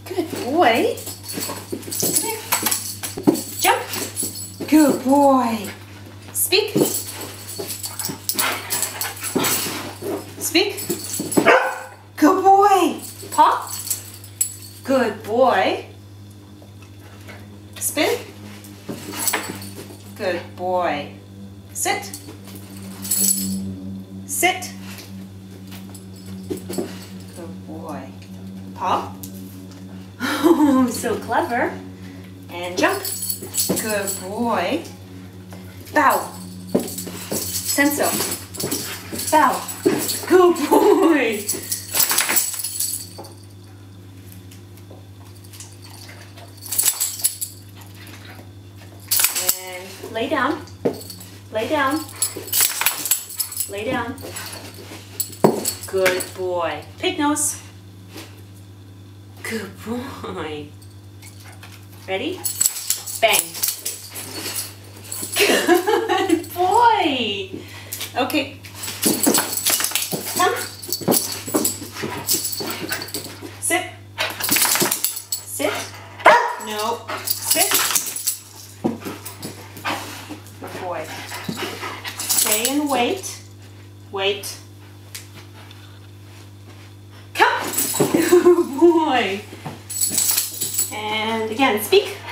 Good boy. Come here. Jump. Good boy. Speak. Speak. Good boy. Paw. Good boy. Spin. Good boy. Sit. Sit. Good boy. Paw. Oh, so clever. And jump. Good boy. Bow. Senso. Bow. Good boy. And lay down. Lay down. Lay down. Good boy. Pig nose. Good boy. Ready? Bang. Good boy. Okay. Come. Sit. Sit. No. Sit. Good boy. Stay and wait. Wait. Come. Good boy. And again, speak.